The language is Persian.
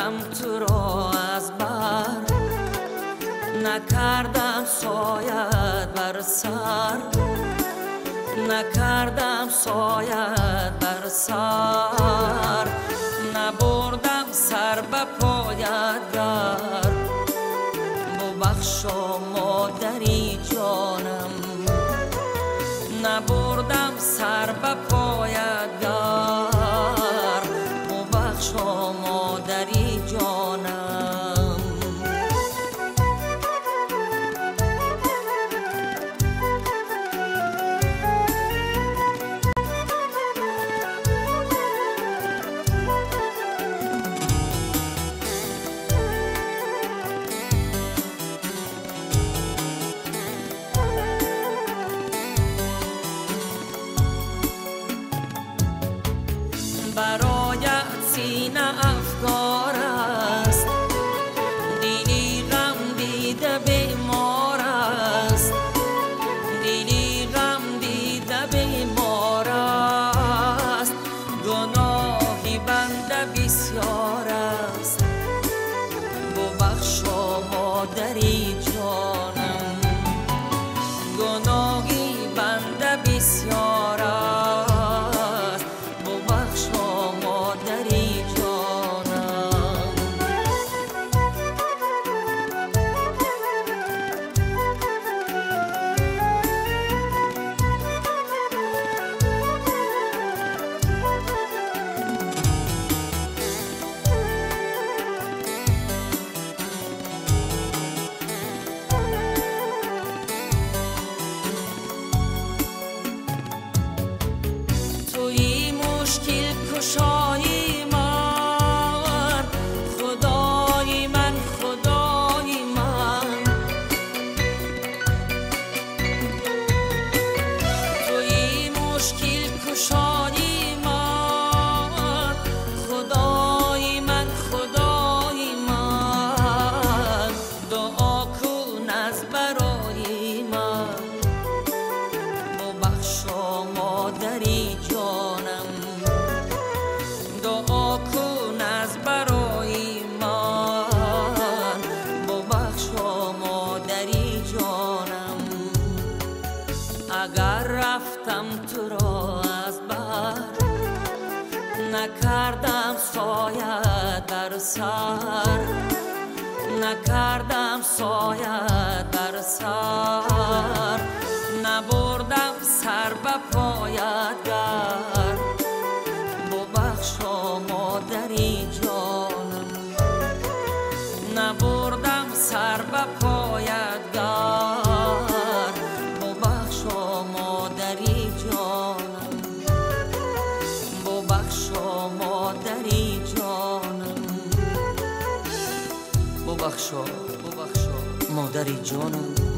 نکردم تو را از بر، نکردم سایت بر سر، نکردم سایت بر سر، نبردم سر به پایت گر، ببخشا مادری جانم، نبردم سر به پایت گر، ببخشا مادری جانم. برایت سینه افگار است، دیلی غم دیده بیمار است، دیلی غم دیده بیمار است، گناهی بنده بسیار است، ببخشا مادری جانم، گناهی بنده بسیار است، ببخشا مادری جانم. توی مشکل کشای من، خدای من، خدای من، توی مشکل کشای من، خدای من، خدای من، دعا کن از برای من، ببخشا مادری جانم، دعا کن از برای من، ببخشا مادری جانم. اگر رفتم تو را از بر، نکردم سایت بر سر، نکردم سایت بر سر، نبردم سر به پایت گر، ببخشا مادری جانم، نبردم سر به پایت گر، ببخشا مادری جانم، ببخشا مادری جانم، ببخشا مادری جانم.